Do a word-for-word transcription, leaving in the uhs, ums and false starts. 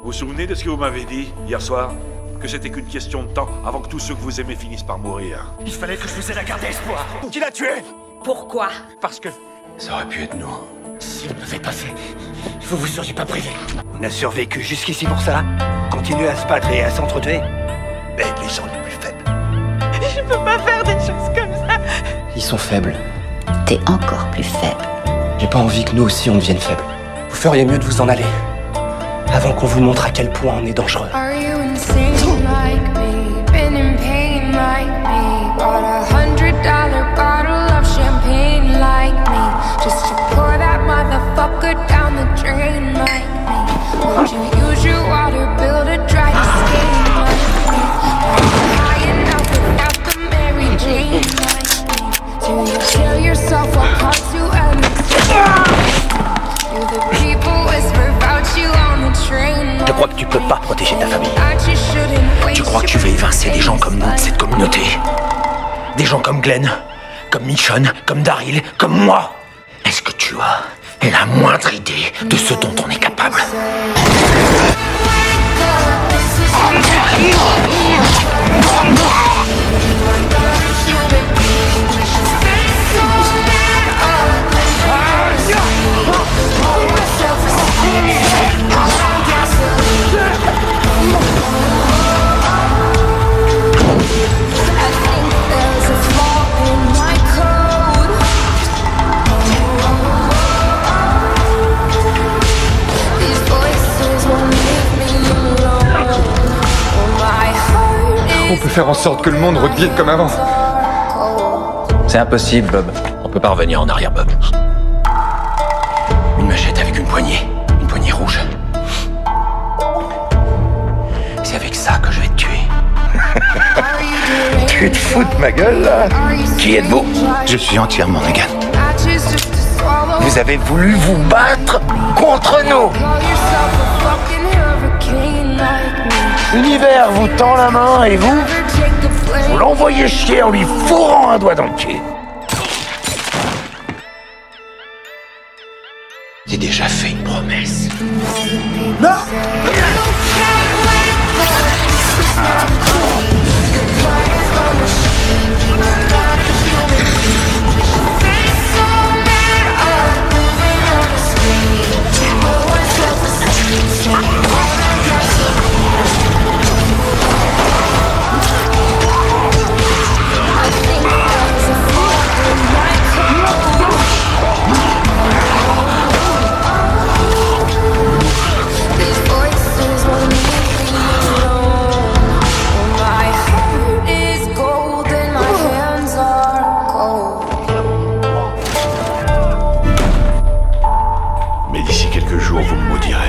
Vous vous souvenez de ce que vous m'avez dit hier soir? Que c'était qu'une question de temps avant que tous ceux que vous aimez finissent par mourir. Il fallait que je vous aide à garder espoir. Qui l'a tué? Pourquoi? Parce que ça aurait pu être nous. Si on l'avait pas fait, vous vous seriez pas privé. On a survécu jusqu'ici pour ça. Continuez à se battre et à s'entretuer. Mais les gens les plus faibles. Je peux pas faire des choses comme ça. Ils sont faibles. T'es encore plus faible. J'ai pas envie que nous aussi on devienne faibles. Vous feriez mieux de vous en aller. Avant qu'on vous montre à quel point on est dangereux. Are you insane like me? Been in pain like me? Bought a hundred dollar bottle of champagne like me? Just to pour that motherfucker down the drain like me? Would you use your water bill to dry the stain like me? Are you high enough without the Mary Jane like me? Do you kill yourself or cut to an Do the people whisper about you on the train? Je crois que tu peux pas protéger ta famille. Tu crois que tu vas évincer des gens comme nous de cette communauté? Des gens comme Glenn, comme Michonne, comme Daryl, comme moi? Est-ce que tu as la moindre idée de ce dont on est capable? On peut faire en sorte que le monde redevienne comme avant. C'est impossible, Bob. On peut pas revenir en arrière, Bob. Une machette avec une poignée. Une poignée rouge. C'est avec ça que je vais te tuer. Tu te fous de ma gueule, là? Qui êtes-vous? Je suis entièrement vegan. Vous avez voulu vous battre contre nous. L'univers vous tend la main et vous, vous l'envoyez chier en lui fourrant un doigt dans le pied. J'ai déjà fait une promesse. Non! Mais d'ici quelques jours, vous me maudirez.